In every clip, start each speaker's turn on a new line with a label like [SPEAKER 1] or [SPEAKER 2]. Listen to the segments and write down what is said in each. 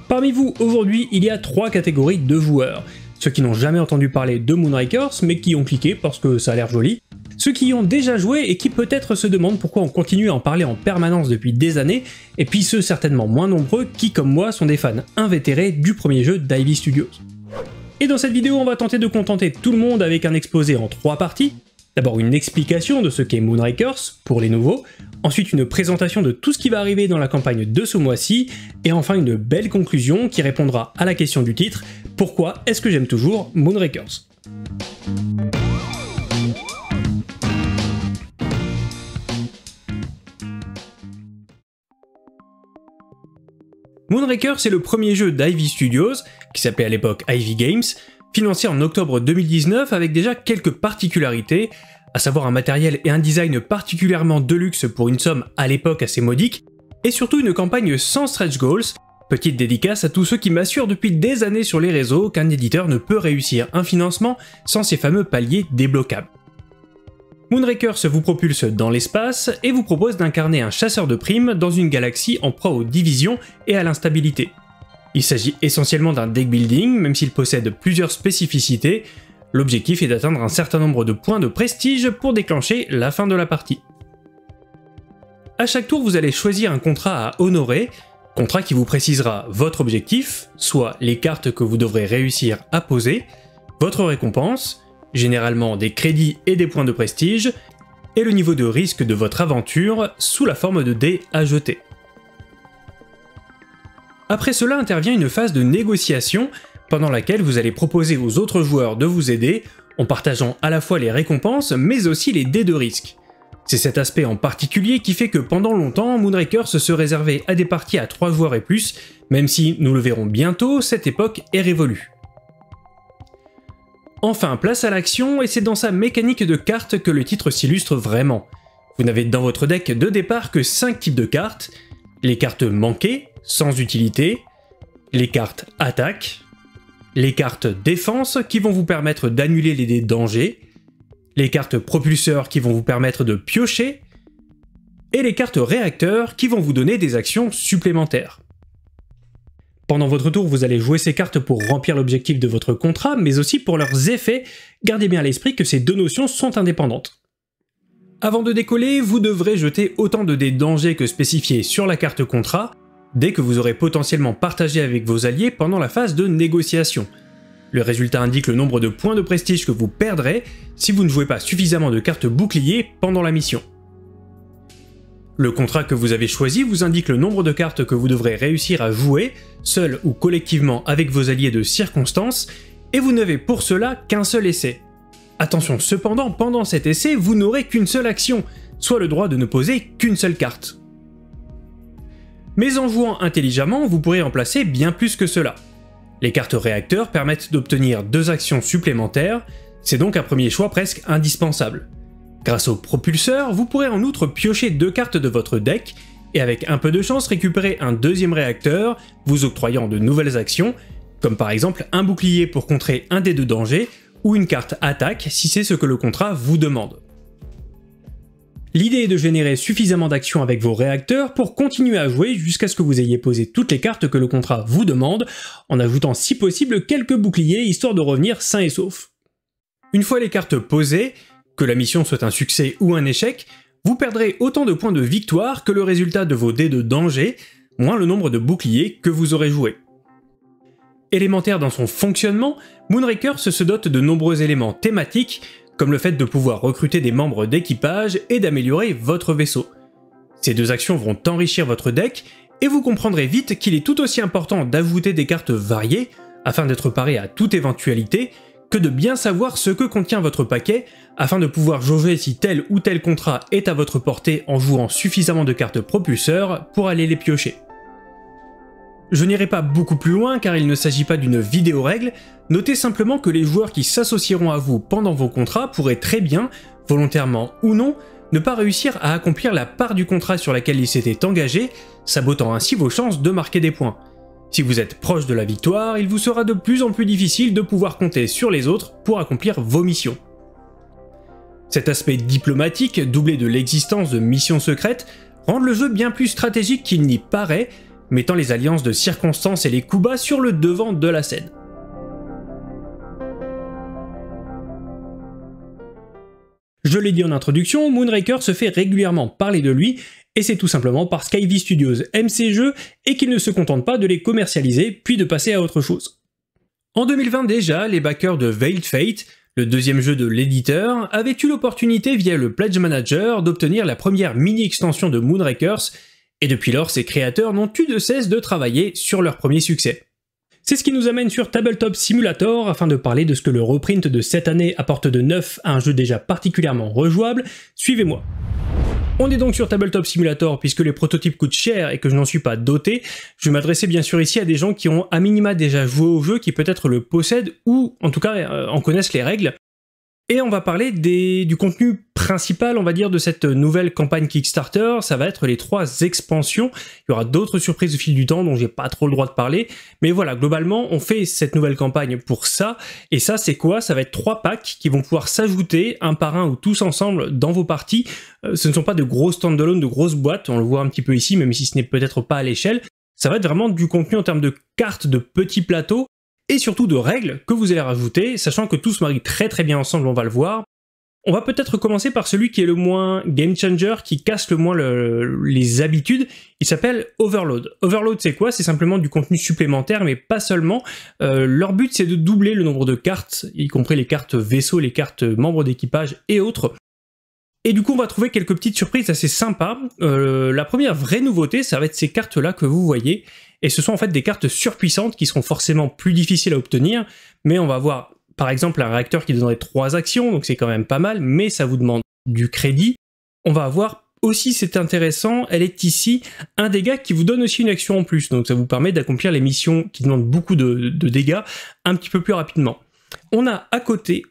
[SPEAKER 1] Parmi vous, aujourd'hui, il y a 3 catégories de joueurs. Ceux qui n'ont jamais entendu parler de Moonrakers, mais qui ont cliqué parce que ça a l'air joli. Ceux qui y ont déjà joué et qui peut-être se demandent pourquoi on continue à en parler en permanence depuis des années, et puis ceux certainement moins nombreux qui, comme moi, sont des fans invétérés du premier jeu d'Ivy Studios. Et dans cette vidéo, on va tenter de contenter tout le monde avec un exposé en 3 parties. D'abord une explication de ce qu'est Moonrakers, pour les nouveaux, ensuite une présentation de tout ce qui va arriver dans la campagne de ce mois-ci, et enfin une belle conclusion qui répondra à la question du titre, pourquoi est-ce que j'aime toujours Moonrakers ? Moonrakers est le premier jeu d'Ivy Studios, qui s'appelait à l'époque Ivy Games, financé en octobre 2019 avec déjà quelques particularités, à savoir un matériel et un design particulièrement de luxe pour une somme à l'époque assez modique, et surtout une campagne sans stretch goals, petite dédicace à tous ceux qui m'assurent depuis des années sur les réseaux qu'un éditeur ne peut réussir un financement sans ces fameux paliers débloquables. Moonrakers vous propulse dans l'espace et vous propose d'incarner un chasseur de primes dans une galaxie en proie aux divisions et à l'instabilité. Il s'agit essentiellement d'un deck building, même s'il possède plusieurs spécificités. L'objectif est d'atteindre un certain nombre de points de prestige pour déclencher la fin de la partie. À chaque tour, vous allez choisir un contrat à honorer, contrat qui vous précisera votre objectif, soit les cartes que vous devrez réussir à poser, votre récompense, généralement des crédits et des points de prestige, et le niveau de risque de votre aventure sous la forme de dés à jeter. Après cela intervient une phase de négociation pendant laquelle vous allez proposer aux autres joueurs de vous aider en partageant à la fois les récompenses mais aussi les dés de risque. C'est cet aspect en particulier qui fait que pendant longtemps, Moonrakers se réservait à des parties à 3 joueurs et plus, même si, nous le verrons bientôt, cette époque est révolue. Enfin, place à l'action, et c'est dans sa mécanique de cartes que le titre s'illustre vraiment. Vous n'avez dans votre deck de départ que 5 types de cartes, les cartes manquées, sans utilité, les cartes attaque, les cartes défense qui vont vous permettre d'annuler les dés de danger, les cartes propulseurs qui vont vous permettre de piocher, et les cartes réacteurs qui vont vous donner des actions supplémentaires. Pendant votre tour, vous allez jouer ces cartes pour remplir l'objectif de votre contrat, mais aussi pour leurs effets. Gardez bien à l'esprit que ces deux notions sont indépendantes. Avant de décoller, vous devrez jeter autant de dés de danger que spécifié sur la carte contrat, dès que vous aurez potentiellement partagé avec vos alliés pendant la phase de négociation. Le résultat indique le nombre de points de prestige que vous perdrez si vous ne jouez pas suffisamment de cartes boucliers pendant la mission. Le contrat que vous avez choisi vous indique le nombre de cartes que vous devrez réussir à jouer, seul ou collectivement avec vos alliés de circonstance, et vous n'avez pour cela qu'un seul essai. Attention cependant, pendant cet essai, vous n'aurez qu'une seule action, soit le droit de ne poser qu'une seule carte. Mais en jouant intelligemment, vous pourrez en placer bien plus que cela. Les cartes réacteurs permettent d'obtenir 2 actions supplémentaires, c'est donc un premier choix presque indispensable. Grâce au propulseur, vous pourrez en outre piocher 2 cartes de votre deck, et avec un peu de chance récupérer un deuxième réacteur, vous octroyant de nouvelles actions, comme par exemple un bouclier pour contrer un dé de danger, ou une carte attaque si c'est ce que le contrat vous demande. L'idée est de générer suffisamment d'actions avec vos réacteurs pour continuer à jouer jusqu'à ce que vous ayez posé toutes les cartes que le contrat vous demande, en ajoutant si possible quelques boucliers histoire de revenir sain et sauf. Une fois les cartes posées, que la mission soit un succès ou un échec, vous perdrez autant de points de victoire que le résultat de vos dés de danger, moins le nombre de boucliers que vous aurez joué. Élémentaire dans son fonctionnement, Moonrakers se dote de nombreux éléments thématiques, comme le fait de pouvoir recruter des membres d'équipage et d'améliorer votre vaisseau. Ces 2 actions vont enrichir votre deck, et vous comprendrez vite qu'il est tout aussi important d'ajouter des cartes variées, afin d'être paré à toute éventualité, que de bien savoir ce que contient votre paquet, afin de pouvoir jauger si tel ou tel contrat est à votre portée en jouant suffisamment de cartes propulseurs pour aller les piocher. Je n'irai pas beaucoup plus loin car il ne s'agit pas d'une vidéo règle, notez simplement que les joueurs qui s'associeront à vous pendant vos contrats pourraient très bien, volontairement ou non, ne pas réussir à accomplir la part du contrat sur laquelle ils s'étaient engagés, sabotant ainsi vos chances de marquer des points. Si vous êtes proche de la victoire, il vous sera de plus en plus difficile de pouvoir compter sur les autres pour accomplir vos missions. Cet aspect diplomatique, doublé de l'existence de missions secrètes, rend le jeu bien plus stratégique qu'il n'y paraît, mettant les alliances de circonstances et les coups bas sur le devant de la scène. Je l'ai dit en introduction, Moonraker se fait régulièrement parler de lui, et c'est tout simplement parce qu'Ivy Studios aime ces jeux et qu'il ne se contente pas de les commercialiser puis de passer à autre chose. En 2020 déjà, les backers de Veiled Fate, le deuxième jeu de l'éditeur, avaient eu l'opportunité via le Pledge Manager d'obtenir la première mini-extension de Moonrakers, et depuis lors ses créateurs n'ont eu de cesse de travailler sur leur premier succès. C'est ce qui nous amène sur Tabletop Simulator afin de parler de ce que le reprint de cette année apporte de neuf à un jeu déjà particulièrement rejouable. Suivez-moi. On est donc sur Tabletop Simulator puisque les prototypes coûtent cher et que je n'en suis pas doté. Je vais m'adresser bien sûr ici à des gens qui ont à minima déjà joué au jeu, qui peut-être le possèdent ou en tout cas en connaissent les règles. Et on va parler du contenu principal, on va dire, de cette nouvelle campagne Kickstarter. Ça va être les 3 expansions. Il y aura d'autres surprises au fil du temps dont j'ai pas trop le droit de parler. Mais voilà, globalement, on fait cette nouvelle campagne pour ça. Et ça, c'est quoi? Ça va être 3 packs qui vont pouvoir s'ajouter un par un ou tous ensemble dans vos parties. Ce ne sont pas de gros stand-alone, de grosses boîtes. On le voit un petit peu ici, même si ce n'est peut-être pas à l'échelle. Ça va être vraiment du contenu en termes de cartes, de petits plateaux, et surtout de règles que vous allez rajouter, sachant que tout se marie très très bien ensemble, on va le voir. On va peut-être commencer par celui qui est le moins game changer, qui casse le moins les habitudes. Il s'appelle Overload. Overload, c'est quoi? C'est simplement du contenu supplémentaire, mais pas seulement. Leur but, c'est de doubler le nombre de cartes, y compris les cartes vaisseaux, les cartes membres d'équipage et autres. Et du coup, on va trouver quelques petites surprises assez sympas. La première vraie nouveauté, ça va être ces cartes-là que vous voyez. Et ce sont en fait des cartes surpuissantes qui seront forcément plus difficiles à obtenir, mais on va avoir par exemple un réacteur qui donnerait 3 actions, donc c'est quand même pas mal, mais ça vous demande du crédit. On va avoir aussi, c'est intéressant, elle est ici, un dégât qui vous donne aussi une action en plus, donc ça vous permet d'accomplir les missions qui demandent beaucoup de dégâts un petit peu plus rapidement. On a à côté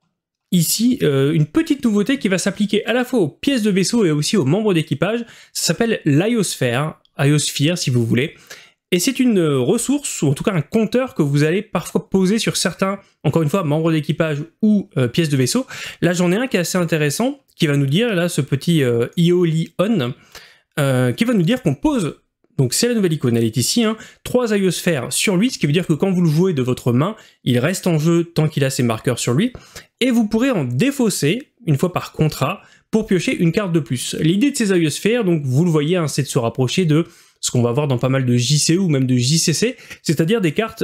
[SPEAKER 1] ici une petite nouveauté qui va s'appliquer à la fois aux pièces de vaisseau et aussi aux membres d'équipage. Ça s'appelle l'Iosphere, Iosphere si vous voulez. Et c'est une ressource, ou en tout cas un compteur que vous allez parfois poser sur certains, encore une fois, membres d'équipage ou pièces de vaisseau. Là, j'en ai un qui est assez intéressant, qui va nous dire, là, ce petit Iolion, qui va nous dire qu'on pose, donc c'est la nouvelle icône, elle est ici, 3 Iosphères sur lui, ce qui veut dire que quand vous le jouez de votre main, il reste en jeu tant qu'il a ses marqueurs sur lui, et vous pourrez en défausser, une fois par contrat, pour piocher une carte de plus. L'idée de ces Iosphères, donc vous le voyez, c'est de se rapprocher de ce qu'on va voir dans pas mal de JCE ou même de JCC, c'est-à-dire des cartes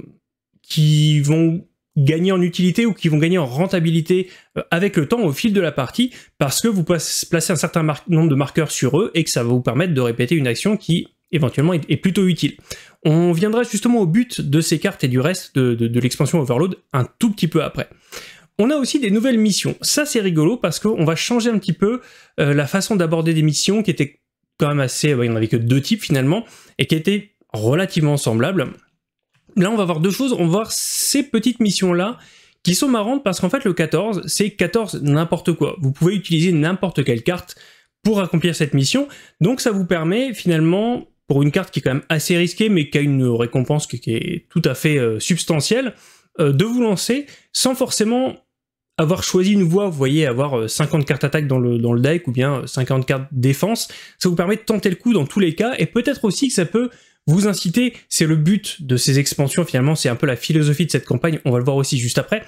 [SPEAKER 1] qui vont gagner en utilité ou qui vont gagner en rentabilité avec le temps au fil de la partie, parce que vous placez un certain nombre de marqueurs sur eux et que ça va vous permettre de répéter une action qui éventuellement est plutôt utile. On viendra justement au but de ces cartes et du reste de l'expansion Overload un tout petit peu après. On a aussi des nouvelles missions. Ça c'est rigolo parce qu'on va changer un petit peu la façon d'aborder des missions qui étaient quand même assez, il n'y en avait que 2 types finalement, et qui étaient relativement semblables. Là on va voir 2 choses, on va voir ces petites missions-là, qui sont marrantes parce qu'en fait le 14, c'est 14 n'importe quoi. Vous pouvez utiliser n'importe quelle carte pour accomplir cette mission, donc ça vous permet finalement, pour une carte qui est quand même assez risquée, mais qui a une récompense qui est tout à fait substantielle, de vous lancer sans forcément avoir choisi une voie, vous voyez, avoir 50 cartes attaque dans le deck ou bien 50 cartes défense, ça vous permet de tenter le coup dans tous les cas, et peut-être aussi que ça peut vous inciter, c'est le but de ces expansions finalement, c'est un peu la philosophie de cette campagne, on va le voir aussi juste après,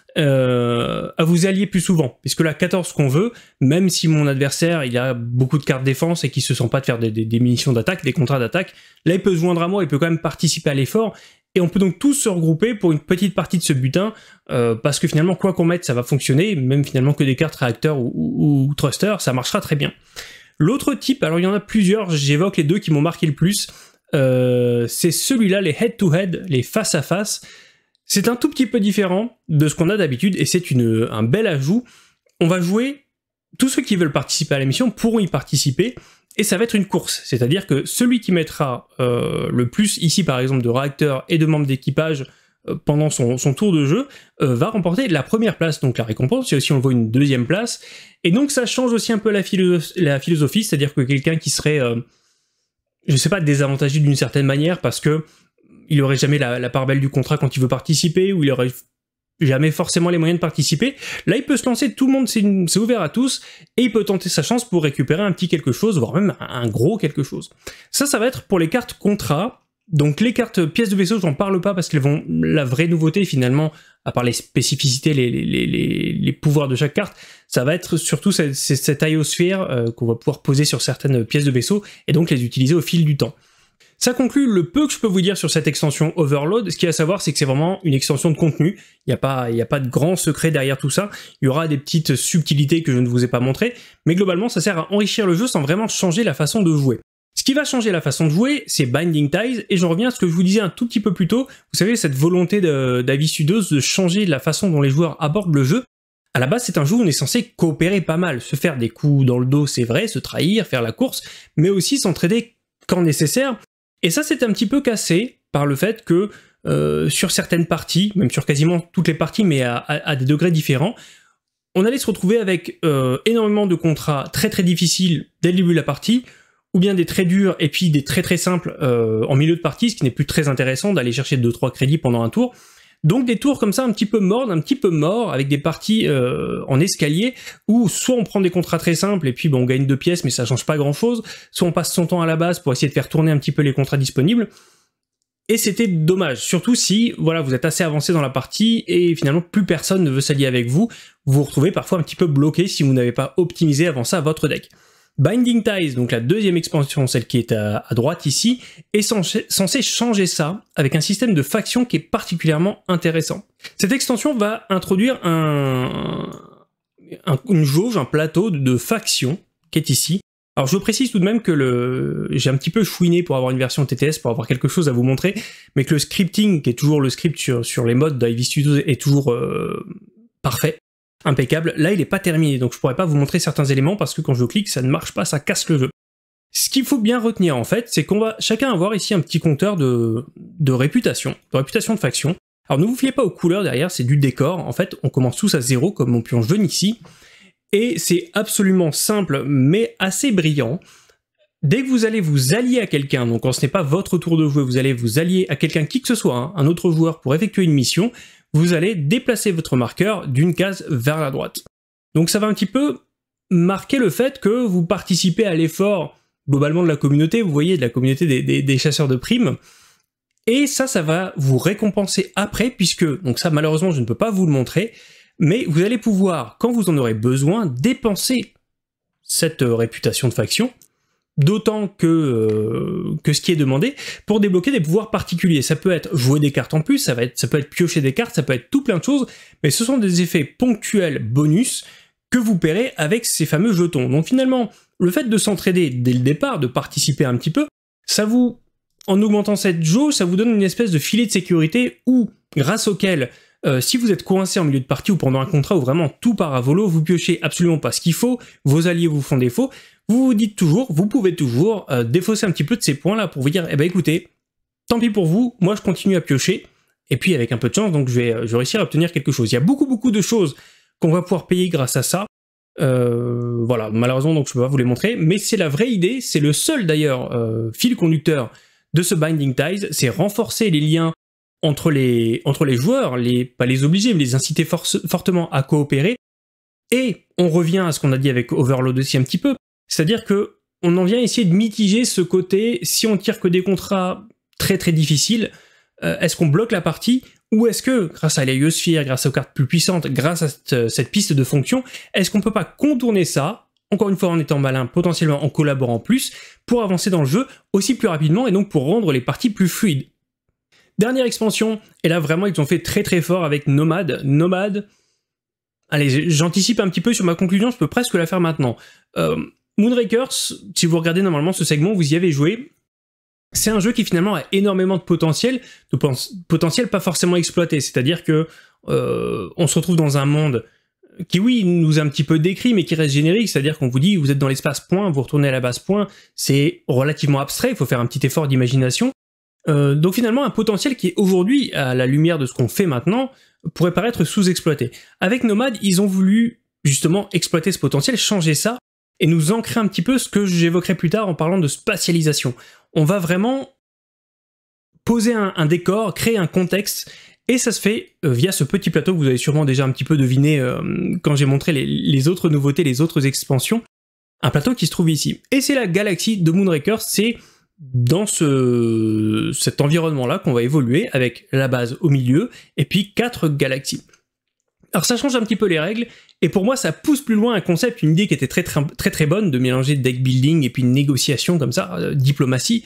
[SPEAKER 1] à vous allier plus souvent, puisque là 14 qu'on veut, même si mon adversaire il a beaucoup de cartes défense et qu'il se sent pas de faire des munitions d'attaque, des contrats d'attaque, là il peut se joindre à moi, il peut quand même participer à l'effort, et on peut donc tous se regrouper pour une petite partie de ce butin, parce que finalement, quoi qu'on mette, ça va fonctionner, même finalement que des cartes réacteurs ou thrusters, ça marchera très bien. L'autre type, alors il y en a plusieurs, j'évoque les 2 qui m'ont marqué le plus, c'est celui-là, les head-to-head, les face-à-face. C'est un tout petit peu différent de ce qu'on a d'habitude, et c'est un bel ajout. On va jouer, tous ceux qui veulent participer à la mission pourront y participer, et ça va être une course, c'est-à-dire que celui qui mettra le plus, ici par exemple, de réacteurs et de membres d'équipage pendant son tour de jeu, va remporter la première place, donc la récompense, et aussi on le voit une 2e place, et donc ça change aussi un peu la philosophie, c'est-à-dire que quelqu'un qui serait, je sais pas, désavantagé d'une certaine manière, parce que il aurait jamais la part belle du contrat quand il veut participer, ou il aurait jamais forcément les moyens de participer. Là, il peut se lancer, tout le monde, c'est ouvert à tous, et il peut tenter sa chance pour récupérer un petit quelque chose, voire même un gros quelque chose. Ça va être pour les cartes contrat. Donc les cartes pièces de vaisseau, j'en parle pas parce qu'elles vont... La vraie nouveauté, finalement, à part les spécificités, les pouvoirs de chaque carte, ça va être surtout cette ionosphère qu'on va pouvoir poser sur certaines pièces de vaisseau, et donc les utiliser au fil du temps. Ça conclut le peu que je peux vous dire sur cette extension Overload. Ce qu'il y a à savoir, c'est que c'est vraiment une extension de contenu. Il n'y a pas de grand secret derrière tout ça. Il y aura des petites subtilités que je ne vous ai pas montrées, mais globalement, ça sert à enrichir le jeu sans vraiment changer la façon de jouer. Ce qui va changer la façon de jouer, c'est Binding Ties, et je reviens à ce que je vous disais un tout petit peu plus tôt. Vous savez, cette volonté d'Avis Studios de changer la façon dont les joueurs abordent le jeu. À la base, c'est un jeu où on est censé coopérer pas mal, se faire des coups dans le dos, c'est vrai, se trahir, faire la course, mais aussi s'entraider quand nécessaire. Et ça, c'est un petit peu cassé par le fait que sur certaines parties, même sur quasiment toutes les parties, mais à des degrés différents, on allait se retrouver avec énormément de contrats très très difficiles dès le début de la partie, ou bien des très durs et puis des très très simples en milieu de partie, ce qui n'est plus très intéressant d'aller chercher 2-3 crédits pendant un tour. Donc des tours comme ça un petit peu morts, avec des parties en escalier, où soit on prend des contrats très simples et puis on gagne 2 pièces mais ça change pas grand chose, soit on passe son temps à la base pour essayer de faire tourner un petit peu les contrats disponibles, et c'était dommage, surtout si voilà, vous êtes assez avancé dans la partie et finalement plus personne ne veut s'allier avec vous, vous vous retrouvez parfois un petit peu bloqué si vous n'avez pas optimisé avant ça votre deck. Binding Ties, donc la deuxième expansion, celle qui est à droite ici, est censée changer ça avec un système de factions qui est particulièrement intéressant. Cette extension va introduire une jauge, un plateau de factions qui est ici. Alors je précise tout de même que j'ai un petit peu chouiné pour avoir une version TTS, pour avoir quelque chose à vous montrer, mais que le scripting, qui est toujours le script sur les modes d'Avis Studios, est toujours parfait. Impeccable. Là, il n'est pas terminé, donc je pourrais pas vous montrer certains éléments parce que quand je clique, ça ne marche pas, ça casse le jeu. Ce qu'il faut bien retenir en fait, c'est qu'on va chacun avoir ici un petit compteur de réputation de faction. Alors ne vous fiez pas aux couleurs derrière, c'est du décor. En fait, on commence tous à 0 comme mon pionche jaune ici, et c'est absolument simple mais assez brillant. Dès que vous allez vous allier à quelqu'un, donc quand ce n'est pas votre tour de jouer, vous allez vous allier à quelqu'un qui que ce soit, hein, un autre joueur pour effectuer une mission, vous allez déplacer votre marqueur d'une case vers la droite. Donc ça va un petit peu marquer le fait que vous participez à l'effort globalement de la communauté, vous voyez, de la communauté des chasseurs de primes, et ça va vous récompenser après, puisque, donc ça malheureusement je ne peux pas vous le montrer, mais vous allez pouvoir, quand vous en aurez besoin, dépenser cette réputation de faction, d'autant que ce qui est demandé, pour débloquer des pouvoirs particuliers. Ça peut être jouer des cartes en plus, ça peut être piocher des cartes, ça peut être tout plein de choses, mais ce sont des effets ponctuels bonus que vous paierez avec ces fameux jetons. Donc finalement, le fait de s'entraider dès le départ, de participer un petit peu, ça vous, en augmentant cette jauge, ça vous donne une espèce de filet de sécurité où, grâce auquel, si vous êtes coincé en milieu de partie ou pendant un contrat où vraiment tout part à volo, vous piochez absolument pas ce qu'il faut, vos alliés vous font défaut, vous vous dites toujours, vous pouvez toujours défausser un petit peu de ces points-là pour vous dire, eh ben écoutez, tant pis pour vous, moi je continue à piocher, et puis avec un peu de chance, donc je vais réussir à obtenir quelque chose. Il y a beaucoup de choses qu'on va pouvoir payer grâce à ça. Voilà, malheureusement donc je peux pas vous les montrer, mais c'est la vraie idée, c'est le seul d'ailleurs fil conducteur de ce Binding Ties, c'est renforcer les liens entre les joueurs, pas les obliger, mais les inciter fortement à coopérer, et on revient à ce qu'on a dit avec Overload aussi un petit peu, c'est-à-dire que on en vient essayer de mitiger ce côté, si on tire que des contrats très très difficiles, est-ce qu'on bloque la partie, ou est-ce que, grâce à la ionosphère, grâce aux cartes plus puissantes, grâce à cette piste de fonction, est-ce qu'on peut pas contourner ça, encore une fois en étant malin, potentiellement en collaborant plus, pour avancer dans le jeu aussi plus rapidement, et donc pour rendre les parties plus fluides. Dernière expansion, et là vraiment ils ont fait très très fort avec Nomad. Nomad, allez, j'anticipe un petit peu sur ma conclusion, je peux presque la faire maintenant. Moonrakers, si vous regardez normalement ce segment, vous y avez joué. C'est un jeu qui finalement a énormément de potentiel pas forcément exploité, c'est-à-dire que on se retrouve dans un monde qui oui nous a un petit peu décrit mais qui reste générique, c'est-à-dire qu'on vous dit vous êtes dans l'espace point, vous retournez à la base point, c'est relativement abstrait, il faut faire un petit effort d'imagination. Donc finalement un potentiel qui est aujourd'hui, à la lumière de ce qu'on fait maintenant, pourrait paraître sous-exploité. Avec Nomad, ils ont voulu justement exploiter ce potentiel, changer ça, et nous ancrer un petit peu ce que j'évoquerai plus tard en parlant de spatialisation. On va vraiment poser un décor, créer un contexte, Et ça se fait via ce petit plateau que vous avez sûrement déjà un petit peu deviné quand j'ai montré les autres nouveautés, les autres expansions. Un plateau qui se trouve ici. Et c'est la galaxie de Moonraker, c'est dans cet environnement-là qu'on va évoluer avec la base au milieu et puis 4 galaxies. Alors ça change un petit peu les règles, et pour moi ça pousse plus loin un concept, une idée qui était très bonne, de mélanger deck building et puis négociation comme ça, diplomatie.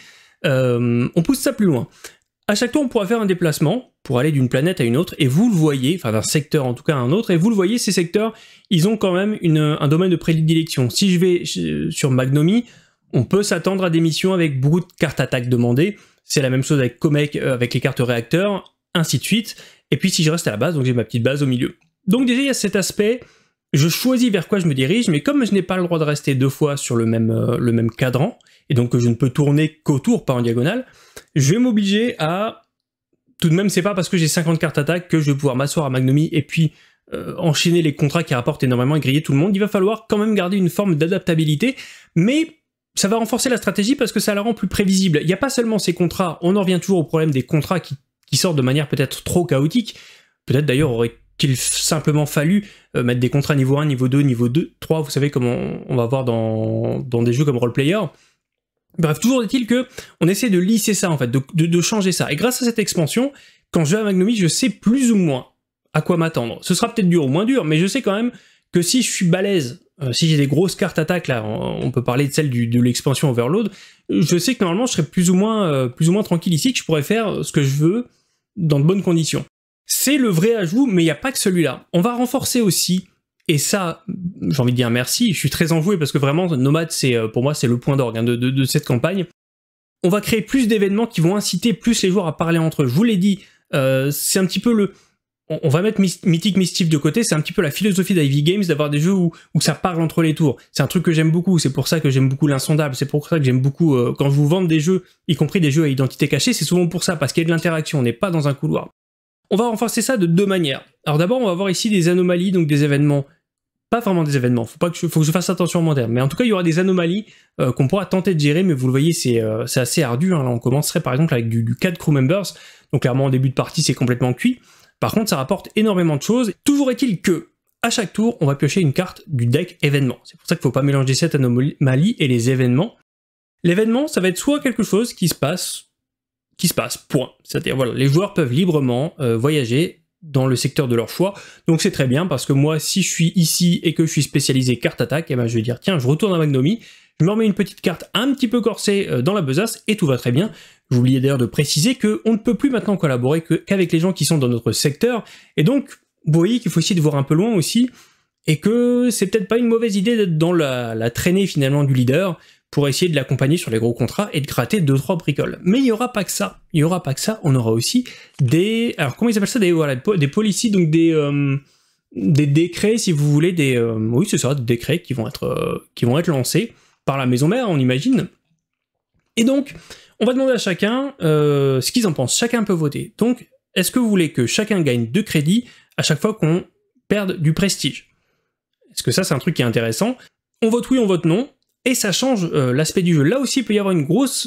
[SPEAKER 1] On pousse ça plus loin. À chaque tour on pourra faire un déplacement pour aller d'une planète à une autre, et vous le voyez, enfin d'un secteur en tout cas à un autre, et vous le voyez, ces secteurs, ils ont quand même un domaine de prédilection. Si je vais sur Magnomie, on peut s'attendre à des missions avec beaucoup de cartes attaques demandées, c'est la même chose avec Comet, avec les cartes réacteurs, ainsi de suite, et puis si je reste à la base, donc j'ai ma petite base au milieu. Donc déjà il y a cet aspect, je choisis vers quoi je me dirige, mais comme je n'ai pas le droit de rester 2 fois sur le même cadran, et donc que je ne peux tourner qu'autour, pas en diagonale, je vais m'obliger à... Tout de même, c'est pas parce que j'ai 50 cartes attaque que je vais pouvoir m'asseoir à Magnomie et puis enchaîner les contrats qui rapportent énormément et griller tout le monde. Il va falloir quand même garder une forme d'adaptabilité, mais ça va renforcer la stratégie parce que ça la rend plus prévisible. Il n'y a pas seulement ces contrats, on en revient toujours au problème des contrats qui sortent de manière peut-être trop chaotique. Peut-être d'ailleurs aurait-il simplement fallu mettre des contrats niveau 1, niveau 2, niveau 2, 3, vous savez comme on va voir dans des jeux comme Roleplayer. Bref, toujours est-il que on essaie de lisser ça en fait, de changer ça. Et grâce à cette expansion, quand je vais à Magnomie, je sais plus ou moins à quoi m'attendre. Ce sera peut-être dur ou moins dur, mais je sais quand même que si je suis balèze, si j'ai des grosses cartes attaques, là, on peut parler de celle de l'expansion Overload, je sais que normalement je serai plus ou moins tranquille ici, que je pourrais faire ce que je veux dans de bonnes conditions. C'est le vrai ajout, mais il n'y a pas que celui-là. On va renforcer aussi, et ça, j'ai envie de dire merci, je suis très enjoué parce que vraiment, Nomade, pour moi, c'est le point d'orgue de cette campagne. On va créer plus d'événements qui vont inciter plus les joueurs à parler entre eux. Je vous l'ai dit, c'est un petit peu on va mettre Mythic Mischief de côté, c'est un petit peu la philosophie d'Ivy Games d'avoir des jeux où ça parle entre les tours. C'est un truc que j'aime beaucoup, c'est pour ça que j'aime beaucoup l'Insondable, c'est pour ça que j'aime beaucoup, quand je vous vends des jeux, y compris des jeux à identité cachée, c'est souvent pour ça, parce qu'il y a de l'interaction, on n'est pas dans un couloir. On va renforcer ça de 2 manières. Alors d'abord, on va avoir ici des anomalies, donc des événements, pas vraiment des événements, faut que je fasse attention à mon terme, mais en tout cas, il y aura des anomalies qu'on pourra tenter de gérer, mais vous le voyez, c'est assez ardu, hein. Là, on commencerait par exemple avec du 4 crew members, donc clairement, en début de partie, c'est complètement cuit. Par contre, ça rapporte énormément de choses. Toujours est-il que, à chaque tour, on va piocher une carte du deck événement. C'est pour ça qu'il ne faut pas mélanger cette anomalie et les événements. L'événement, ça va être soit quelque chose qui se passe, point. C'est-à-dire, voilà, les joueurs peuvent librement voyager dans le secteur de leur choix. Donc c'est très bien, parce que moi, si je suis ici et que je suis spécialisé carte attaque, eh ben, je vais dire, tiens, je retourne à Magnomie, je me remets une petite carte un petit peu corsée dans la besace, et tout va très bien. J'oubliais d'ailleurs de préciser qu'on ne peut plus maintenant collaborer qu'avec les gens qui sont dans notre secteur, et donc, vous voyez qu'il faut essayer de voir un peu loin aussi, et que c'est peut-être pas une mauvaise idée d'être dans la traînée finalement du leader, pour essayer de l'accompagner sur les gros contrats et de gratter 2-3 bricoles. Mais il n'y aura pas que ça. Il n'y aura pas que ça, on aura aussi des... Alors comment ils appellent ça, des policies, donc des décrets, si vous voulez, oui c'est ça, des décrets qui vont être lancés par la maison mère, on imagine. Et donc, on va demander à chacun ce qu'ils en pensent. Chacun peut voter. Donc, est-ce que vous voulez que chacun gagne 2 crédits à chaque fois qu'on perde du prestige? Est-ce que ça, c'est un truc qui est intéressant? On vote oui, on vote non. Et ça change l'aspect du jeu. Là aussi, il peut y avoir un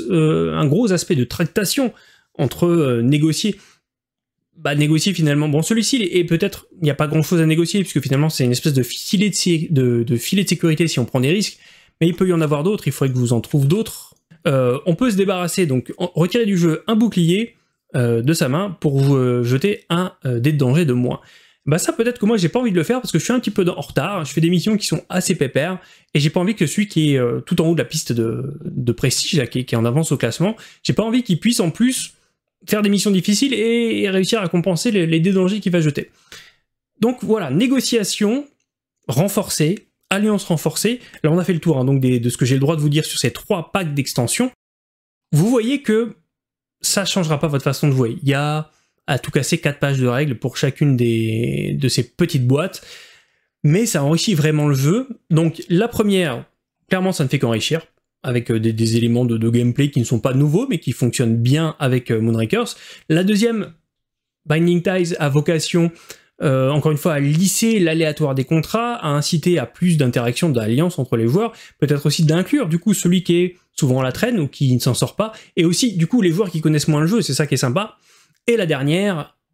[SPEAKER 1] gros aspect de tractation entre négocier. Négocier finalement. Bon, celui-ci, et peut-être, il n'y a pas grand-chose à négocier, puisque finalement, c'est une espèce de filet de sécurité si on prend des risques. Mais il peut y en avoir d'autres, il faudrait que vous en trouviez d'autres. On peut se débarrasser, donc retirer du jeu un bouclier de sa main pour jeter un dé de danger de moins. Ça peut-être que moi j'ai pas envie de le faire parce que je suis un petit peu en retard, je fais des missions qui sont assez pépères, et j'ai pas envie que celui qui est tout en haut de la piste de prestige, là, qui est en avance au classement, j'ai pas envie qu'il puisse en plus faire des missions difficiles et réussir à compenser les dés de danger qu'il va jeter. Donc voilà, négociation renforcée, alliance renforcée, là on a fait le tour hein, donc de ce que j'ai le droit de vous dire sur ces 3 packs d'extension. Vous voyez que ça changera pas votre façon de jouer, il y a à tout casser 4 pages de règles pour chacune de ces petites boîtes, mais ça enrichit vraiment le jeu. Donc la première, clairement ça ne fait qu'enrichir, avec des éléments de gameplay qui ne sont pas nouveaux, mais qui fonctionnent bien avec Moonrakers. La deuxième, Binding Ties, a vocation, encore une fois, à lisser l'aléatoire des contrats, à inciter à plus d'interaction, d'alliance entre les joueurs, peut-être aussi d'inclure du coup celui qui est souvent à la traîne ou qui ne s'en sort pas, et aussi du coup les joueurs qui connaissent moins le jeu, c'est ça qui est sympa. Et la dernière,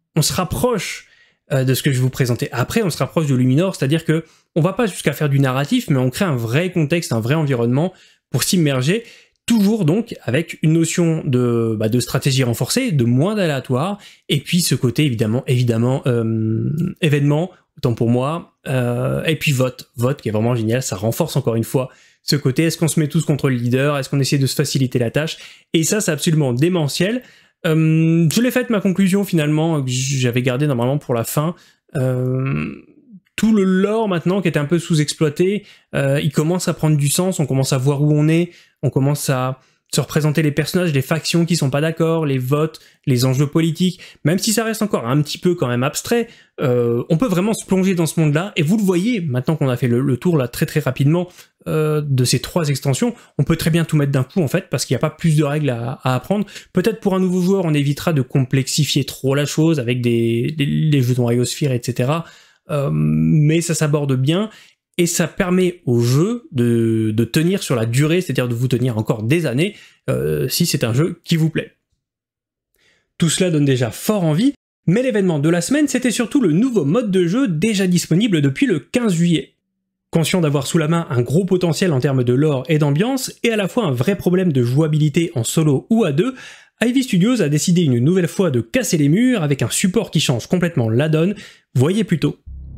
[SPEAKER 1] on se rapproche de ce que je vais vous présenter après, on se rapproche de Luminor, c'est-à-dire que on va pas jusqu'à faire du narratif, mais on crée un vrai contexte, un vrai environnement pour s'immerger, toujours donc avec une notion de stratégie renforcée, de moins d'aléatoire, et puis ce côté évidemment événement, autant pour moi, et puis vote qui est vraiment génial, ça renforce encore une fois ce côté, est-ce qu'on se met tous contre le leader, est-ce qu'on essaie de se faciliter la tâche, et ça c'est absolument démentiel. Je l'ai faite ma conclusion finalement, que j'avais gardé normalement pour la fin. Tout le lore maintenant qui était un peu sous-exploité, il commence à prendre du sens, on commence à voir où on est, on commence à se représenter les personnages, les factions qui sont pas d'accord, les votes, les enjeux politiques, même si ça reste encore un petit peu quand même abstrait, on peut vraiment se plonger dans ce monde-là, et vous le voyez, maintenant qu'on a fait le tour là très très rapidement de ces 3 extensions, on peut très bien tout mettre d'un coup en fait, parce qu'il n'y a pas plus de règles à apprendre. Peut-être pour un nouveau joueur, on évitera de complexifier trop la chose avec les jetons Iosphere, etc., mais ça s'aborde bien, et ça permet au jeu de tenir sur la durée, c'est-à-dire de vous tenir encore des années, si c'est un jeu qui vous plaît. Tout cela donne déjà fort envie, mais l'événement de la semaine, c'était surtout le nouveau mode de jeu déjà disponible depuis le 15 juillet. Conscient d'avoir sous la main un gros potentiel en termes de lore et d'ambiance, et à la fois un vrai problème de jouabilité en solo ou à deux, Ivy Studios a décidé une nouvelle fois de casser les murs avec un support qui change complètement la donne, voyez plutôt.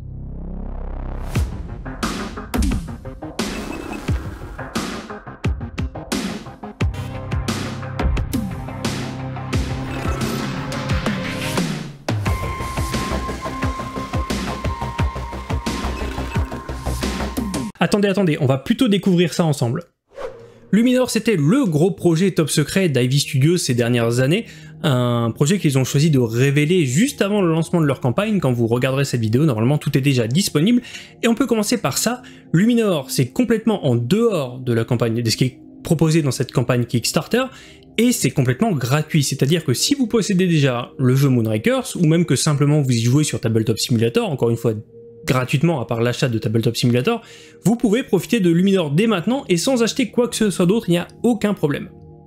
[SPEAKER 1] Attendez, on va plutôt découvrir ça ensemble. Luminor, c'était le gros projet top secret d'Ivy Studios ces dernières années, un projet qu'ils ont choisi de révéler juste avant le lancement de leur campagne. Quand vous regarderez cette vidéo, normalement tout est déjà disponible, et on peut commencer par ça. Luminor, c'est complètement en dehors de la campagne, de ce qui est proposé dans cette campagne Kickstarter, et c'est complètement gratuit, c'est-à-dire que si vous possédez déjà le jeu Moonrakers, ou même que simplement vous y jouez sur Tabletop Simulator, encore une fois gratuitement à part l'achat de Tabletop Simulator, vous pouvez profiter de Luminor dès maintenant et sans acheter quoi que ce soit d'autre, il n'y a aucun problème.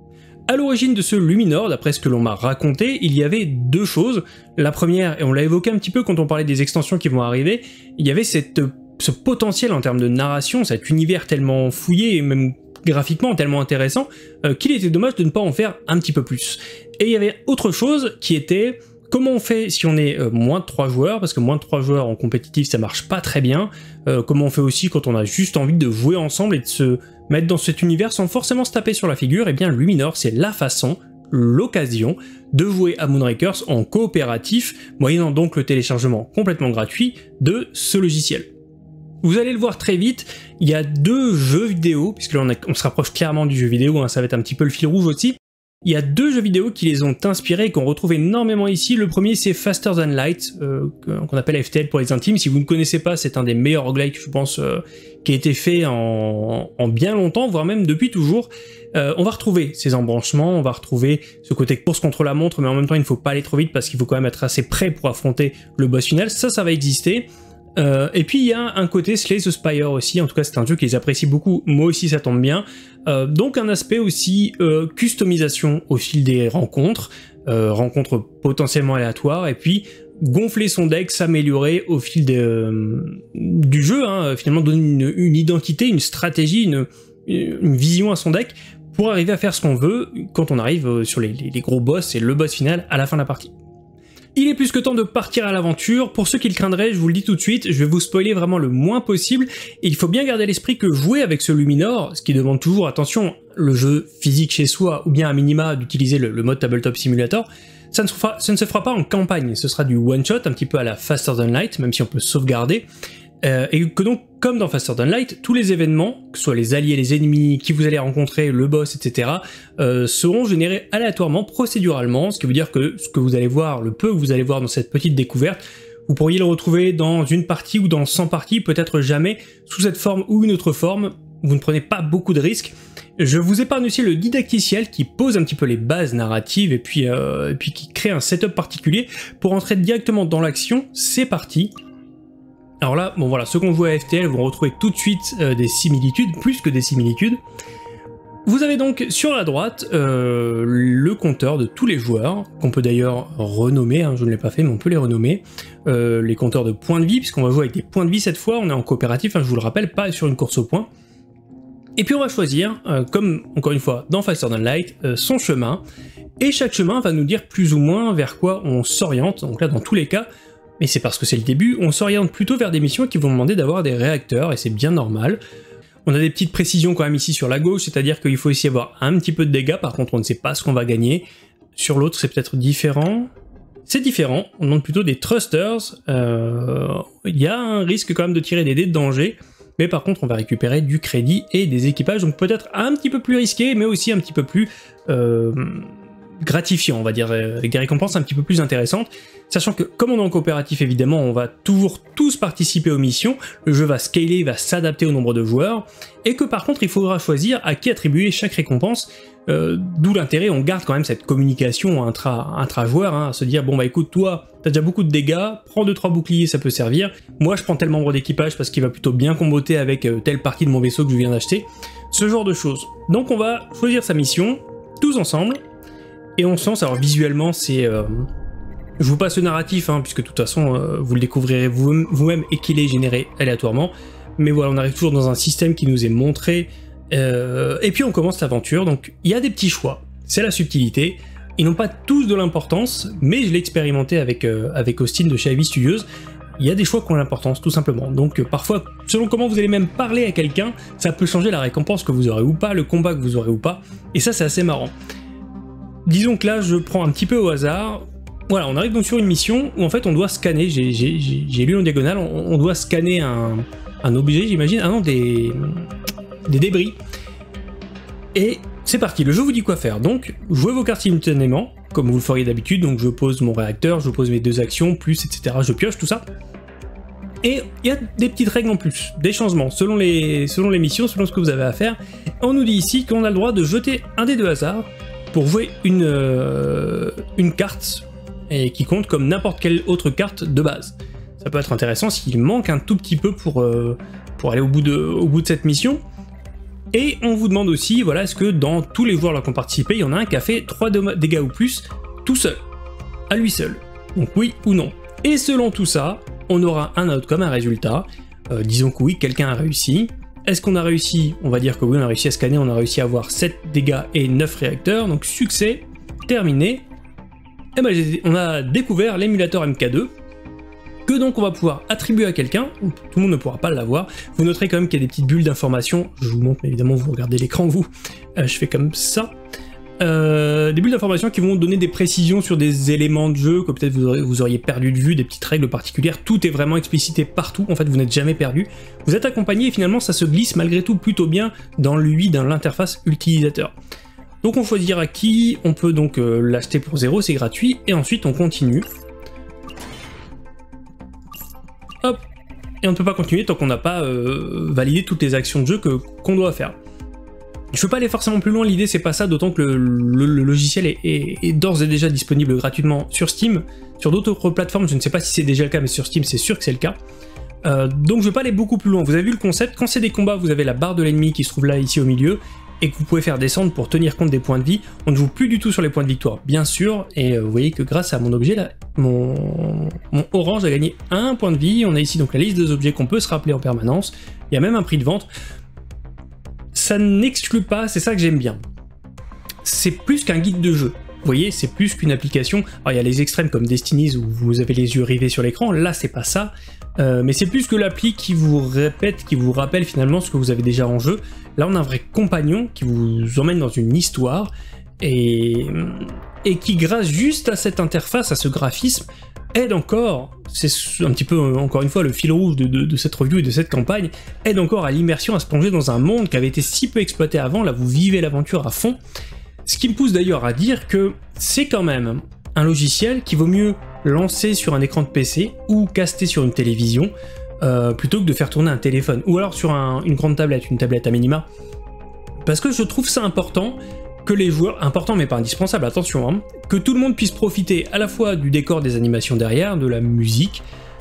[SPEAKER 1] À l'origine de ce Luminor, d'après ce que l'on m'a raconté, il y avait 2 choses. La première, et on l'a évoqué un petit peu quand on parlait des extensions qui vont arriver, il y avait ce potentiel en termes de narration, cet univers tellement fouillé et même graphiquement tellement intéressant, qu'il était dommage de ne pas en faire un petit peu plus. Et il y avait autre chose qui était comment on fait si on est moins de 3 joueurs, parce que moins de 3 joueurs en compétitif ça marche pas très bien, comment on fait aussi quand on a juste envie de jouer ensemble et de se mettre dans cet univers sans forcément se taper sur la figure. Et bien Luminor, c'est la façon, l'occasion de jouer à Moonrakers en coopératif, moyennant donc le téléchargement complètement gratuit de ce logiciel. Vous allez le voir très vite, il y a 2 jeux vidéo, puisque là on se rapproche clairement du jeu vidéo, hein, ça va être un petit peu le fil rouge aussi. Il y a 2 jeux vidéo qui les ont inspirés et qu'on retrouve énormément ici. Le premier c'est Faster Than Light, qu'on appelle FTL pour les intimes. Si vous ne connaissez pas, c'est un des meilleurs roguelikes je pense qui a été fait en bien longtemps, voire même depuis toujours. On va retrouver ces embranchements, on va retrouver ce côté course contre la montre, mais en même temps il ne faut pas aller trop vite parce qu'il faut quand même être assez prêt pour affronter le boss final, ça va exister. Et puis il y a un côté Slay the Spire aussi, en tout cas c'est un jeu qu'ils apprécient beaucoup, moi aussi ça tombe bien. Donc un aspect aussi customisation au fil des rencontres, rencontres potentiellement aléatoires, et puis gonfler son deck, s'améliorer au fil du jeu, hein, finalement donner une identité, une stratégie, une vision à son deck, pour arriver à faire ce qu'on veut quand on arrive sur les gros boss et le boss final à la fin de la partie. Il est plus que temps de partir à l'aventure. Pour ceux qui le craindraient, je vous le dis tout de suite, je vais vous spoiler vraiment le moins possible, et il faut bien garder à l'esprit que jouer avec ce Luminor, ce qui demande toujours, attention, le jeu physique chez soi, ou bien à minima d'utiliser le mode Tabletop Simulator, ça ne se fera pas en campagne, ce sera du one-shot, un petit peu à la Faster Than Light, même si on peut sauvegarder, et que donc, comme dans Faster Than Light, tous les événements, que ce soit les alliés, les ennemis, qui vous allez rencontrer, le boss, etc., seront générés aléatoirement, procéduralement, ce qui veut dire que ce que vous allez voir, le peu que vous allez voir dans cette petite découverte, vous pourriez le retrouver dans une partie ou dans 100 parties, peut-être jamais, sous cette forme ou une autre forme, vous ne prenez pas beaucoup de risques. Je vous épargne aussi le didacticiel qui pose un petit peu les bases narratives et puis qui crée un setup particulier pour entrer directement dans l'action. C'est parti. Alors là, bon voilà, ceux qui ont joué à FTL vont retrouver tout de suite des similitudes, plus que des similitudes. Vous avez donc sur la droite le compteur de tous les joueurs, qu'on peut d'ailleurs renommer, hein, je ne l'ai pas fait mais on peut les renommer, les compteurs de points de vie, puisqu'on va jouer avec des points de vie cette fois, on est en coopératif, hein, je vous le rappelle, pas sur une course au point. Et puis on va choisir, comme encore une fois dans Faster Than Light, son chemin, et chaque chemin va nous dire plus ou moins vers quoi on s'oriente, donc là dans tous les cas, mais c'est parce que c'est le début, on s'oriente plutôt vers des missions qui vont demander d'avoir des réacteurs, et c'est bien normal. On a des petites précisions quand même ici sur la gauche, c'est-à-dire qu'il faut aussi avoir un petit peu de dégâts, par contre on ne sait pas ce qu'on va gagner. Sur l'autre c'est peut-être différent. C'est différent, on demande plutôt des thrusters, il y a un risque quand même de tirer des dés de danger, mais par contre on va récupérer du crédit et des équipages, donc peut-être un petit peu plus risqué, mais aussi un petit peu plus gratifiant, on va dire, avec des récompenses un petit peu plus intéressantes, sachant que comme on est en coopératif évidemment, on va toujours tous participer aux missions, le jeu va scaler, va s'adapter au nombre de joueurs, et que par contre il faudra choisir à qui attribuer chaque récompense, d'où l'intérêt, on garde quand même cette communication intra-joueur, hein, à se dire bon bah écoute, toi t'as déjà beaucoup de dégâts, prends 2-3 boucliers, ça peut servir, moi je prends tel membre d'équipage parce qu'il va plutôt bien comboter avec telle partie de mon vaisseau que je viens d'acheter, ce genre de choses. Donc on va choisir sa mission, tous ensemble, et on se lance. Alors visuellement c'est... je vous passe le narratif, hein, puisque de toute façon vous le découvrirez vous-même et qu'il est généré aléatoirement, mais voilà, on arrive toujours dans un système qui nous est montré, et puis on commence l'aventure. Donc il y a des petits choix, c'est la subtilité, ils n'ont pas tous de l'importance, mais je l'ai expérimenté avec Austin de chez Ivy Studios, il y a des choix qui ont l'importance tout simplement, donc parfois selon comment vous allez même parler à quelqu'un, ça peut changer la récompense que vous aurez ou pas, le combat que vous aurez ou pas, et ça c'est assez marrant. Disons que là je prends un petit peu au hasard. Voilà, on arrive donc sur une mission où en fait on doit scanner, j'ai lu en diagonale, on doit scanner un objet, j'imagine, ah non, des débris. Et c'est parti, le jeu vous dit quoi faire. Donc, jouez vos cartes simultanément, comme vous le feriez d'habitude, donc je pose mon réacteur, je pose mes 2 actions, plus, etc., je pioche, tout ça. Et il y a des petites règles en plus, des changements, selon les missions, selon ce que vous avez à faire. On nous dit ici qu'on a le droit de jeter un dé de hasard pour jouer une carte, et qui compte comme n'importe quelle autre carte de base. Ça peut être intéressant s'il manque un tout petit peu pour aller au bout de cette mission. Et on vous demande aussi, voilà, est-ce que dans tous les joueurs qui ont participé, il y en a un qui a fait 3 dégâts ou plus, tout seul, à lui seul. Donc oui ou non. Et selon tout ça, on aura un outcome, un résultat. Disons que oui, quelqu'un a réussi. Est-ce qu'on a réussi? On va dire que oui, on a réussi à scanner, on a réussi à avoir 7 dégâts et 9 réacteurs, donc succès, terminé. Et ben, on a découvert l'émulateur MK2, que donc on va pouvoir attribuer à quelqu'un, tout le monde ne pourra pas l'avoir. Vous noterez quand même qu'il y a des petites bulles d'information, je vous montre, mais évidemment vous regardez l'écran vous, je fais comme ça. Des bulles d'information qui vont donner des précisions sur des éléments de jeu que peut-être vous auriez perdu de vue, des petites règles particulières, tout est vraiment explicité partout, en fait vous n'êtes jamais perdu. Vous êtes accompagné et finalement ça se glisse malgré tout plutôt bien dans l'UI, dans l'interface utilisateur. Donc on choisira qui, on peut donc l'acheter pour 0, c'est gratuit, et ensuite on continue. Hop, et on ne peut pas continuer tant qu'on n'a pas validé toutes les actions de jeu qu'on doit faire. Je ne peux pas aller forcément plus loin, l'idée c'est pas ça, d'autant que le logiciel est d'ores et déjà disponible gratuitement sur Steam. Sur d'autres plateformes, je ne sais pas si c'est déjà le cas, mais sur Steam c'est sûr que c'est le cas. Donc je ne vais pas aller beaucoup plus loin, vous avez vu le concept, quand c'est des combats, vous avez la barre de l'ennemi qui se trouve là, ici au milieu, et que vous pouvez faire descendre pour tenir compte des points de vie. On ne joue plus du tout sur les points de victoire, bien sûr, et vous voyez que grâce à mon objet là, mon orange a gagné 1 point de vie. On a ici donc la liste des objets qu'on peut se rappeler en permanence, il y a même un prix de vente. Ça n'exclut pas, c'est ça que j'aime bien. C'est plus qu'un guide de jeu. Vous voyez, c'est plus qu'une application. Alors il y a les extrêmes comme Destinies où vous avez les yeux rivés sur l'écran, là c'est pas ça. Mais c'est plus que l'appli qui vous répète, qui vous rappelle finalement ce que vous avez déjà en jeu. Là on a un vrai compagnon qui vous emmène dans une histoire et qui grâce juste à cette interface, à ce graphisme, aide encore, c'est un petit peu encore une fois le fil rouge de cette review et de cette campagne, aide encore à l'immersion, à se plonger dans un monde qui avait été si peu exploité avant. Là vous vivez l'aventure à fond. Ce qui me pousse d'ailleurs à dire que c'est quand même un logiciel qui vaut mieux lancer sur un écran de PC ou caster sur une télévision plutôt que de faire tourner un téléphone, ou alors sur une grande tablette, une tablette à minima. Parce que je trouve ça important que les joueurs, important mais pas indispensable, attention, hein, que tout le monde puisse profiter à la fois du décor, des animations derrière, de la musique,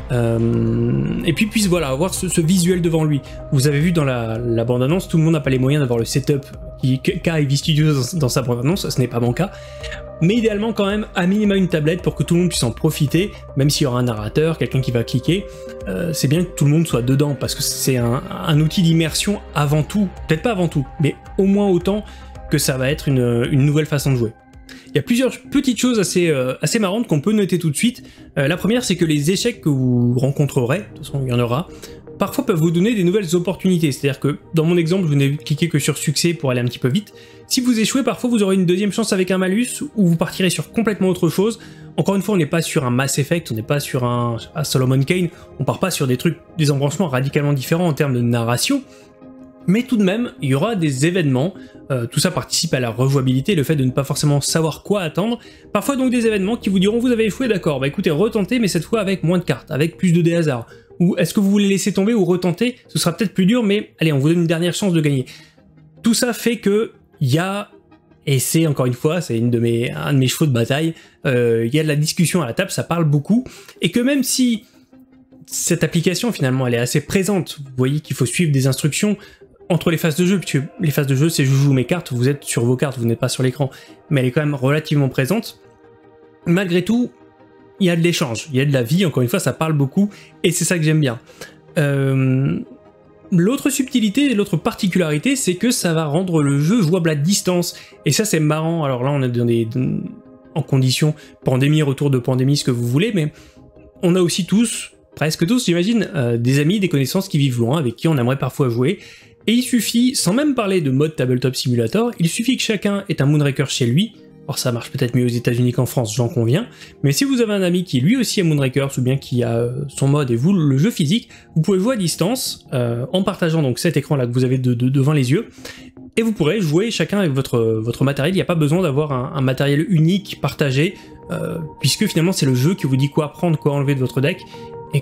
[SPEAKER 1] et puis puisse voilà, avoir ce visuel devant lui. Vous avez vu dans la bande-annonce, tout le monde n'a pas les moyens d'avoir le setup qu'a Ivy Studios dans sa bande-annonce, ce n'est pas mon cas. Mais idéalement quand même, à minima une tablette pour que tout le monde puisse en profiter, même s'il y aura un narrateur, quelqu'un qui va cliquer, c'est bien que tout le monde soit dedans, parce que c'est un outil d'immersion avant tout, peut-être pas avant tout, mais au moins autant que ça va être une nouvelle façon de jouer. Il y a plusieurs petites choses assez marrantes qu'on peut noter tout de suite. La première, c'est que les échecs que vous rencontrerez, de toute façon il y en aura, parfois peuvent vous donner des nouvelles opportunités. C'est-à-dire que dans mon exemple, vous n'avez cliqué que sur succès pour aller un petit peu vite. Si vous échouez, parfois vous aurez une deuxième chance avec un malus, ou vous partirez sur complètement autre chose. Encore une fois, on n'est pas sur un Mass Effect, on n'est pas sur un Solomon Kane, on part pas sur des embranchements radicalement différents en termes de narration. Mais tout de même, il y aura des événements, tout ça participe à la rejouabilité, le fait de ne pas forcément savoir quoi attendre. Parfois donc des événements qui vous diront vous avez échoué, d'accord, bah écoutez, retentez, mais cette fois avec moins de cartes, avec plus de dés hasard. Ou est-ce que vous voulez laisser tomber ou retenter, ce sera peut-être plus dur, mais allez, on vous donne une dernière chance de gagner. Tout ça fait que il y a, et c'est encore une fois, c'est un de mes chevaux de bataille, il y a de la discussion à la table, ça parle beaucoup, et que même si cette application finalement elle est assez présente, vous voyez qu'il faut suivre des instructions entre les phases de jeu, puisque les phases de jeu c'est je joue mes cartes, vous êtes sur vos cartes, vous n'êtes pas sur l'écran, mais elle est quand même relativement présente. Malgré tout, il y a de l'échange, il y a de la vie, encore une fois ça parle beaucoup, et c'est ça que j'aime bien. L'autre subtilité et l'autre particularité, c'est que ça va rendre le jeu jouable à distance, et ça c'est marrant. Alors là on est en condition pandémie, retour de pandémie, ce que vous voulez, mais on a aussi tous, presque tous j'imagine, des amis, des connaissances qui vivent loin, avec qui on aimerait parfois jouer. Et il suffit, sans même parler de mode Tabletop Simulator, il suffit que chacun ait un Moonraker chez lui. Alors ça marche peut-être mieux aux États-Unis qu'en France, j'en conviens, mais si vous avez un ami qui lui aussi a Moonrakers ou bien qui a son mode et vous le jeu physique, vous pouvez jouer à distance en partageant donc cet écran là que vous avez devant les yeux, et vous pourrez jouer chacun avec votre matériel. Il n'y a pas besoin d'avoir un matériel unique partagé, puisque finalement c'est le jeu qui vous dit quoi prendre, quoi enlever de votre deck, et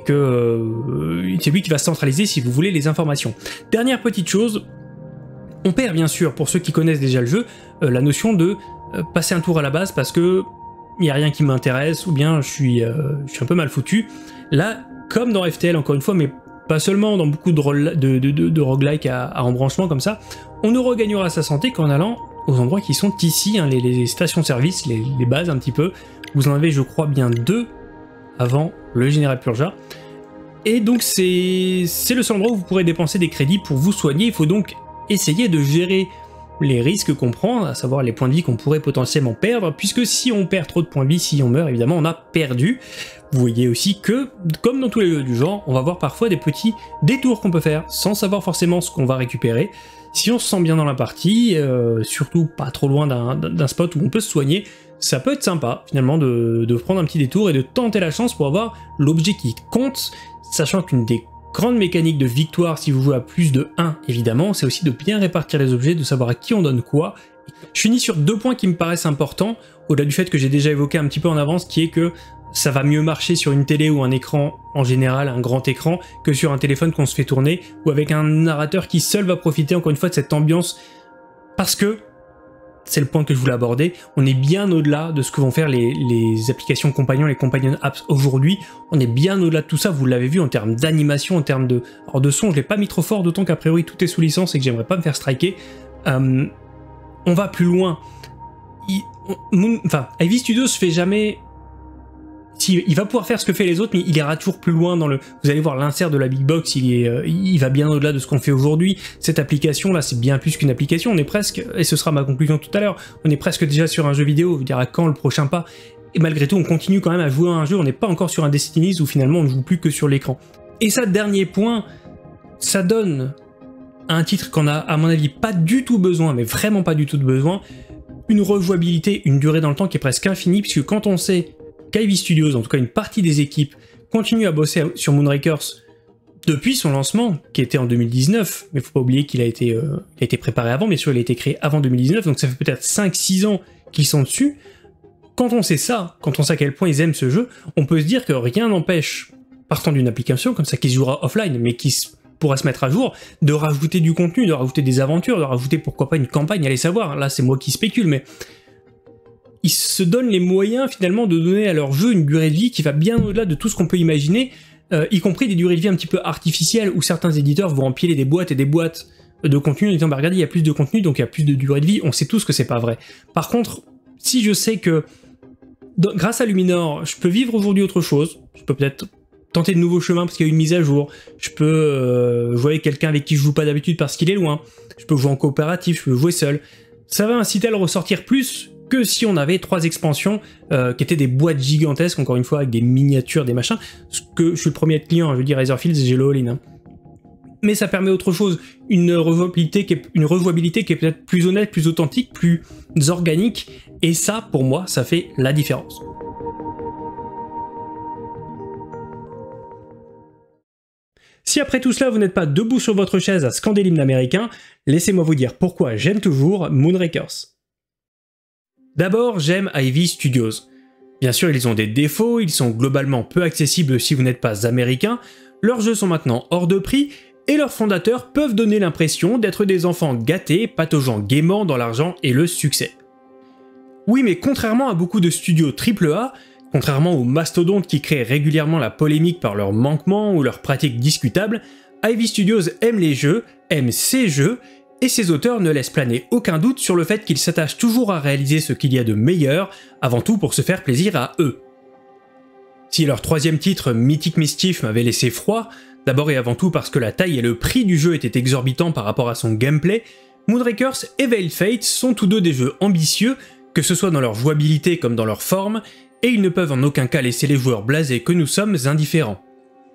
[SPEAKER 1] que c'est lui qui va centraliser si vous voulez les informations. Dernière petite chose, on perd bien sûr, pour ceux qui connaissent déjà le jeu, la notion de passer un tour à la base parce que il n'y a rien qui m'intéresse, ou bien je suis un peu mal foutu. Là, comme dans FTL encore une fois, mais pas seulement, dans beaucoup de roguelike à embranchement comme ça, on ne regagnera sa santé qu'en allant aux endroits qui sont ici, hein, les stations-service, les bases un petit peu. Vous en avez je crois bien 2 avant le Général Purja. Et donc c'est le seul endroit où vous pourrez dépenser des crédits pour vous soigner. Il faut donc essayer de gérer les risques qu'on prend, à savoir les points de vie qu'on pourrait potentiellement perdre, puisque si on perd trop de points de vie, si on meurt, évidemment on a perdu. Vous voyez aussi que, comme dans tous les jeux du genre, on va voir parfois des petits détours qu'on peut faire, sans savoir forcément ce qu'on va récupérer. Si on se sent bien dans la partie, surtout pas trop loin d'un spot où on peut se soigner, ça peut être sympa finalement de prendre un petit détour et de tenter la chance pour avoir l'objet qui compte, sachant qu'une des grandes mécaniques de victoire si vous jouez à plus de 1 évidemment, c'est aussi de bien répartir les objets, de savoir à qui on donne quoi. Je finis sur 2 points qui me paraissent importants, au-delà du fait que j'ai déjà évoqué un petit peu en avance, qui est que ça va mieux marcher sur une télé ou un écran, en général un grand écran, que sur un téléphone qu'on se fait tourner, ou avec un narrateur qui seul va profiter encore une fois de cette ambiance, parce que c'est le point que je voulais aborder, on est bien au-delà de ce que vont faire les applications compagnons, les companion apps aujourd'hui, on est bien au-delà de tout ça, vous l'avez vu en termes d'animation, en termes de son, je l'ai pas mis trop fort, d'autant qu'a priori tout est sous licence et que j'aimerais pas me faire striker. On va plus loin. Ivy Studios fait jamais... Il va pouvoir faire ce que fait les autres, mais il ira toujours plus loin dans le... Vous allez voir l'insert de la Big Box, il va bien au-delà de ce qu'on fait aujourd'hui. Cette application-là, c'est bien plus qu'une application. On est presque, et ce sera ma conclusion tout à l'heure, on est presque déjà sur un jeu vidéo. Vous direz quand le prochain pas. Et malgré tout, on continue quand même à jouer à un jeu. On n'est pas encore sur un Destiny où finalement on ne joue plus que sur l'écran. Et ça, dernier point, ça donne un titre qu'on a, à mon avis, pas du tout besoin, mais vraiment pas du tout de besoin, une rejouabilité, une durée dans le temps qui est presque infinie, puisque quand on sait qu'Ivy Studios, en tout cas une partie des équipes, continue à bosser sur Moonrakers depuis son lancement, qui était en 2019, mais il ne faut pas oublier qu'il a été préparé avant, bien sûr il a été créé avant 2019, donc ça fait peut-être 5-6 ans qu'ils sont dessus. Quand on sait ça, quand on sait à quel point ils aiment ce jeu, on peut se dire que rien n'empêche, partant d'une application comme ça qui se jouera offline, mais qui pourra se mettre à jour, de rajouter du contenu, de rajouter des aventures, de rajouter pourquoi pas une campagne, allez savoir, là c'est moi qui spécule, mais... Ils se donnent les moyens finalement de donner à leur jeu une durée de vie qui va bien au-delà de tout ce qu'on peut imaginer. y compris des durées de vie un petit peu artificielles où certains éditeurs vont empiler des boîtes et des boîtes de contenu en disant bah regardez il y a plus de contenu donc il y a plus de durée de vie, on sait tous que c'est pas vrai. Par contre, si je sais que grâce à Luminor, je peux vivre aujourd'hui autre chose, je peux peut-être tenter de nouveaux chemins parce qu'il y a une mise à jour, je peux jouer avec quelqu'un avec qui je joue pas d'habitude parce qu'il est loin, je peux jouer en coopératif, je peux jouer seul, ça va inciter à le ressortir plus que si on avait 3 expansions qui étaient des boîtes gigantesques, encore une fois avec des miniatures, des machins, ce que je suis le premier à être client, hein, je veux dire Razorfields, j'ai le all-in. Hein. Mais ça permet autre chose, une rejouabilité qui est peut-être plus honnête, plus authentique, plus organique, et ça, pour moi, ça fait la différence. Si après tout cela, vous n'êtes pas debout sur votre chaise à scander l'hymne américain, laissez-moi vous dire pourquoi j'aime toujours Moonrakers. D'abord, j'aime Ivy Studios. Bien sûr, ils ont des défauts, ils sont globalement peu accessibles si vous n'êtes pas américain, leurs jeux sont maintenant hors de prix, et leurs fondateurs peuvent donner l'impression d'être des enfants gâtés, pataugeant gaiement dans l'argent et le succès. Oui, mais contrairement à beaucoup de studios AAA, contrairement aux mastodontes qui créent régulièrement la polémique par leurs manquements ou leurs pratiques discutables, Ivy Studios aime les jeux, aime ses jeux, et ses auteurs ne laissent planer aucun doute sur le fait qu'ils s'attachent toujours à réaliser ce qu'il y a de meilleur, avant tout pour se faire plaisir à eux. Si leur 3e titre, Mythic Mischief, m'avait laissé froid, d'abord et avant tout parce que la taille et le prix du jeu étaient exorbitants par rapport à son gameplay, Moonrakers et Veiled Fate sont tous deux des jeux ambitieux, que ce soit dans leur jouabilité comme dans leur forme, et ils ne peuvent en aucun cas laisser les joueurs blasés que nous sommes indifférents.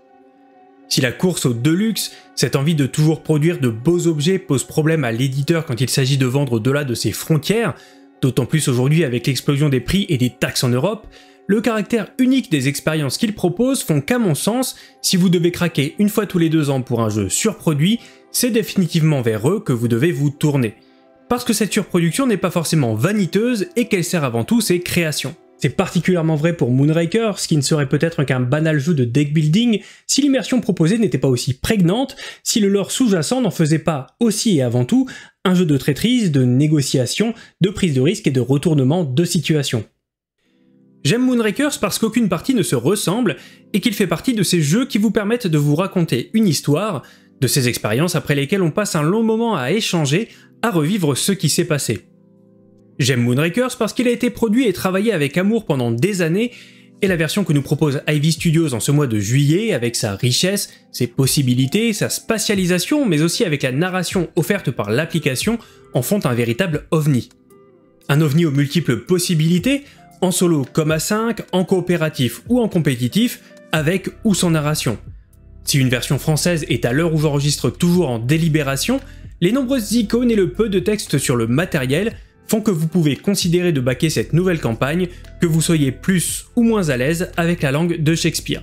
[SPEAKER 1] Si la course au deluxe, cette envie de toujours produire de beaux objets pose problème à l'éditeur quand il s'agit de vendre au-delà de ses frontières, d'autant plus aujourd'hui avec l'explosion des prix et des taxes en Europe, le caractère unique des expériences qu'ils proposent font qu'à mon sens, si vous devez craquer une fois tous les 2 ans pour un jeu surproduit, c'est définitivement vers eux que vous devez vous tourner. Parce que cette surproduction n'est pas forcément vaniteuse et qu'elle sert avant tout ses créations. C'est particulièrement vrai pour Moonrakers, ce qui ne serait peut-être qu'un banal jeu de deck building si l'immersion proposée n'était pas aussi prégnante, si le lore sous-jacent n'en faisait pas aussi et avant tout un jeu de traîtrise, de négociation, de prise de risque et de retournement de situation. J'aime Moonrakers parce qu'aucune partie ne se ressemble et qu'il fait partie de ces jeux qui vous permettent de vous raconter une histoire, de ces expériences après lesquelles on passe un long moment à échanger, à revivre ce qui s'est passé. J'aime Moonrakers parce qu'il a été produit et travaillé avec amour pendant des années, et la version que nous propose Ivy Studios en ce mois de juillet, avec sa richesse, ses possibilités, sa spatialisation, mais aussi avec la narration offerte par l'application, en font un véritable ovni. Un ovni aux multiples possibilités, en solo comme à 5, en coopératif ou en compétitif, avec ou sans narration. Si une version française est à l'heure où j'enregistre toujours en délibération, les nombreuses icônes et le peu de texte sur le matériel font que vous pouvez considérer de backer cette nouvelle campagne, que vous soyez plus ou moins à l'aise avec la langue de Shakespeare.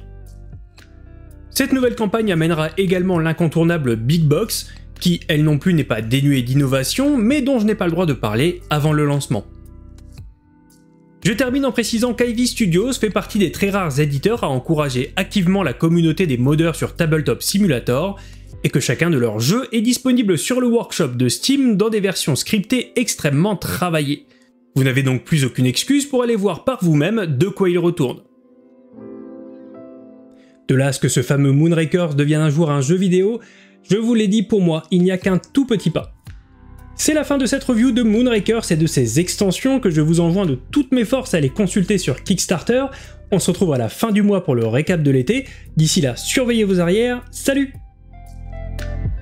[SPEAKER 1] Cette nouvelle campagne amènera également l'incontournable Big Box, qui elle non plus n'est pas dénuée d'innovation, mais dont je n'ai pas le droit de parler avant le lancement. Je termine en précisant qu'Ivy Studios fait partie des très rares éditeurs à encourager activement la communauté des modeurs sur Tabletop Simulator, et que chacun de leurs jeux est disponible sur le workshop de Steam dans des versions scriptées extrêmement travaillées. Vous n'avez donc plus aucune excuse pour aller voir par vous-même de quoi il retourne. De là à ce que ce fameux Moonrakers devienne un jour un jeu vidéo, je vous l'ai dit, pour moi, il n'y a qu'un tout petit pas. C'est la fin de cette review de Moonrakers et de ses extensions que je vous enjoins de toutes mes forces à les consulter sur Kickstarter. On se retrouve à la fin du mois pour le récap de l'été. D'ici là, surveillez vos arrières, salut!